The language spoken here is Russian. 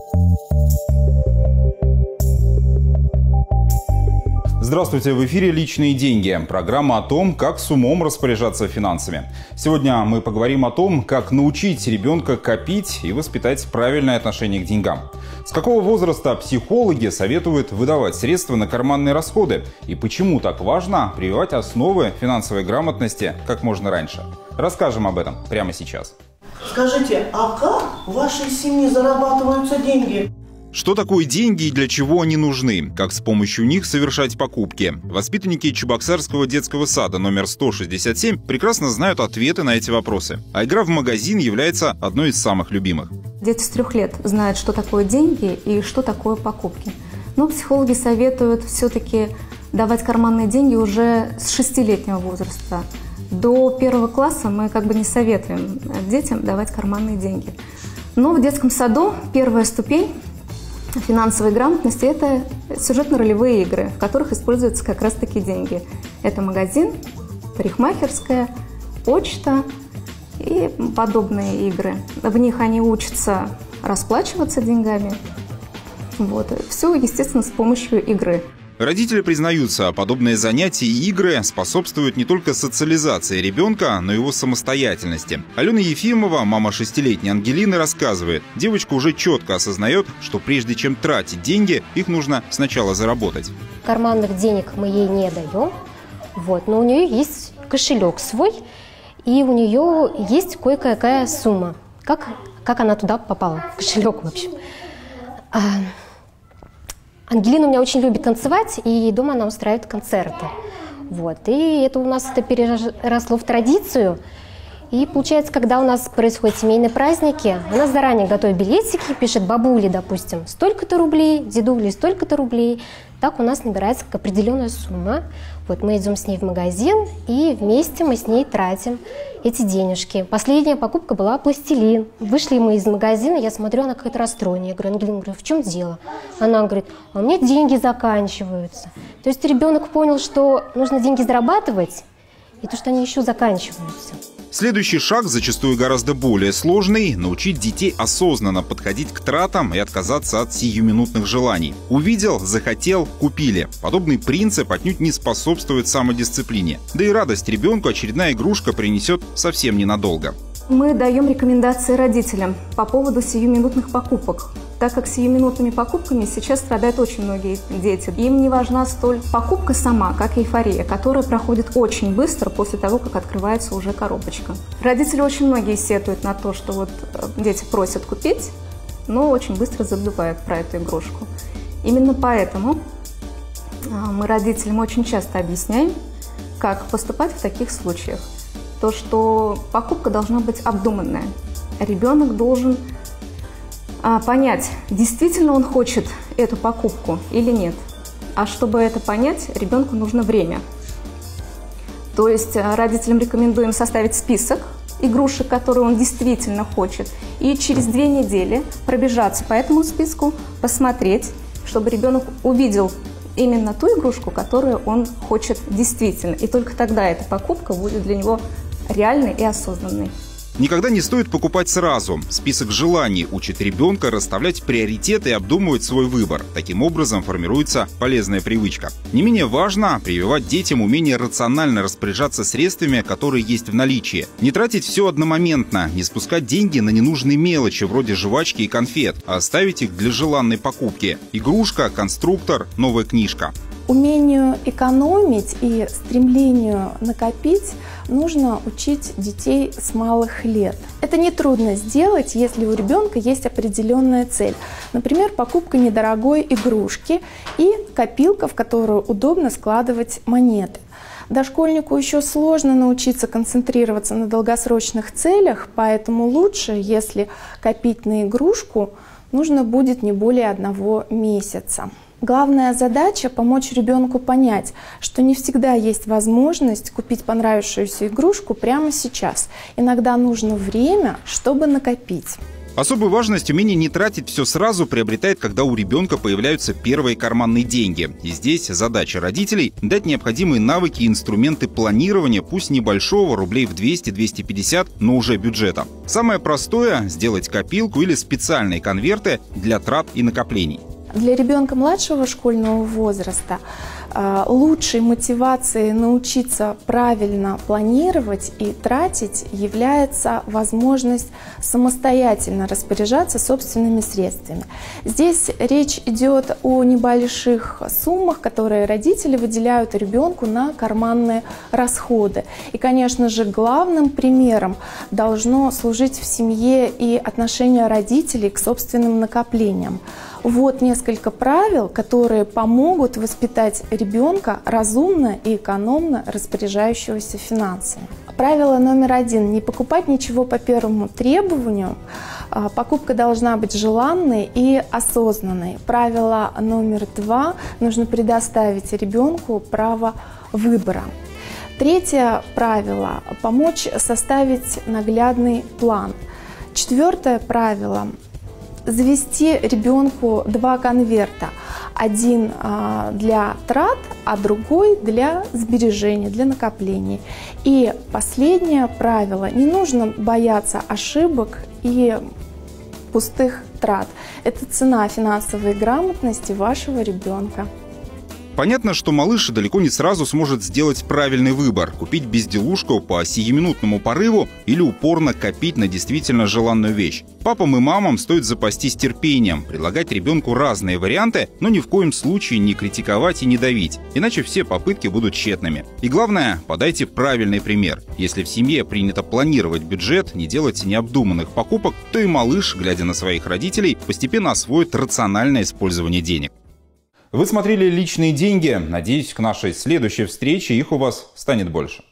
Здравствуйте, в эфире «Личные деньги» – программа о том, как с умом распоряжаться финансами. Сегодня мы поговорим о том, как научить ребенка копить и воспитать правильное отношение к деньгам. С какого возраста психологи советуют выдавать средства на карманные расходы и почему так важно прививать основы финансовой грамотности как можно раньше. Расскажем об этом прямо сейчас. Скажите, а как в вашей семье зарабатываются деньги? Что такое деньги и для чего они нужны? Как с помощью них совершать покупки? Воспитанники Чебоксарского детского сада номер 167 прекрасно знают ответы на эти вопросы. А игра в магазин является одной из самых любимых. Дети с 3 лет знают, что такое деньги и что такое покупки. Но психологи советуют все-таки давать карманные деньги уже с 6-летнего возраста. До 1 класса мы не советуем детям давать карманные деньги. Но в детском саду первая ступень финансовой грамотности – это сюжетно-ролевые игры, в которых используются как раз-таки деньги. Это магазин, парикмахерская, почта и подобные игры. В них они учатся расплачиваться деньгами. Все, естественно, с помощью игры. Родители признаются, подобные занятия и игры способствуют не только социализации ребенка, но и его самостоятельности. Алена Ефимова, мама 6-летней Ангелины, рассказывает, девочка уже четко осознает, что прежде чем тратить деньги, их нужно сначала заработать. Карманных денег мы ей не даем, но у нее есть кошелек свой, и у нее есть кое-какая сумма. Как она туда попала, в кошелек, в общем. Ангелина у меня очень любит танцевать, и дома она устраивает концерты. И это у нас переросло в традицию. И получается, когда у нас происходят семейные праздники, она заранее готовит билетики, пишет бабуле, допустим, столько-то рублей, дедуле столько-то рублей. Так у нас набирается определенная сумма. Мы идем с ней в магазин, и вместе мы с ней тратим эти денежки. Последняя покупка была пластилин. Вышли мы из магазина, я смотрю, она какая-то расстроенная. Я говорю, Ангелина, в чем дело? Она говорит, а у меня деньги заканчиваются. То есть ребенок понял, что нужно деньги зарабатывать, и то, что они еще заканчиваются. Следующий шаг, зачастую гораздо более сложный – научить детей осознанно подходить к тратам и отказаться от сиюминутных желаний. Увидел, захотел – купили. Подобный принцип отнюдь не способствует самодисциплине. Да и радость ребенку очередная игрушка принесет совсем ненадолго. Мы даем рекомендации родителям по поводу сиюминутных покупок, так как сиюминутными покупками сейчас страдают очень многие дети. Им не важна столь покупка сама, как эйфория, которая проходит очень быстро после того, как открывается уже коробочка. Родители очень многие сетуют на то, что дети просят купить, но очень быстро забывают про эту игрушку. Именно поэтому мы родителям очень часто объясняем, как поступать в таких случаях. То, что покупка должна быть обдуманная. Ребенок должен понять, действительно он хочет эту покупку или нет. А чтобы это понять, ребенку нужно время. То есть родителям рекомендуем составить список игрушек, которые он действительно хочет, и через 2 недели пробежаться по этому списку, посмотреть, чтобы ребенок увидел именно ту игрушку, которую он хочет действительно. И только тогда эта покупка будет для него реальной и осознанной. Никогда не стоит покупать сразу. Список желаний учит ребенка расставлять приоритеты и обдумывать свой выбор. Таким образом формируется полезная привычка. Не менее важно прививать детям умение рационально распоряжаться средствами, которые есть в наличии. Не тратить все одномоментно, не спускать деньги на ненужные мелочи, вроде жвачки и конфет, а оставить их для желанной покупки. Игрушка, конструктор, новая книжка. Умению экономить и стремлению накопить нужно учить детей с малых лет. Это нетрудно сделать, если у ребенка есть определенная цель. Например, покупка недорогой игрушки и копилка, в которую удобно складывать монеты. Дошкольнику еще сложно научиться концентрироваться на долгосрочных целях, поэтому лучше, если копить на игрушку, нужно будет не более 1 месяца. Главная задача – помочь ребенку понять, что не всегда есть возможность купить понравившуюся игрушку прямо сейчас. Иногда нужно время, чтобы накопить. Особую важность умение не тратить все сразу приобретает, когда у ребенка появляются первые карманные деньги. И здесь задача родителей – дать необходимые навыки и инструменты планирования, пусть небольшого, рублей в 200-250, но уже бюджета. Самое простое – сделать копилку или специальные конверты для трат и накоплений. Для ребенка младшего школьного возраста лучшей мотивацией научиться правильно планировать и тратить является возможность самостоятельно распоряжаться собственными средствами. Здесь речь идет о небольших суммах, которые родители выделяют ребенку на карманные расходы. И, конечно же, главным примером должно служить в семье и отношение родителей к собственным накоплениям. Вот несколько правил, которые помогут воспитать ребенка разумно и экономно распоряжающегося финансами. Правило номер 1. Не покупать ничего по первому требованию. Покупка должна быть желанной и осознанной. Правило номер 2. Нужно предоставить ребенку право выбора. Третье правило – помочь составить наглядный план. Четвертое правило – завести ребенку 2 конверта. Один для трат, а другой для сбережений, для накоплений. И последнее правило – не нужно бояться ошибок и пустых трат. Это цена финансовой грамотности вашего ребенка. Понятно, что малыш далеко не сразу сможет сделать правильный выбор – купить безделушку по сиюминутному порыву или упорно копить на действительно желанную вещь. Папам и мамам стоит запастись терпением, предлагать ребенку разные варианты, но ни в коем случае не критиковать и не давить, иначе все попытки будут тщетными. И главное – подайте правильный пример. Если в семье принято планировать бюджет, не делать необдуманных покупок, то и малыш, глядя на своих родителей, постепенно освоит рациональное использование денег. Вы смотрели «Личные деньги». Надеюсь, к нашей следующей встрече их у вас станет больше.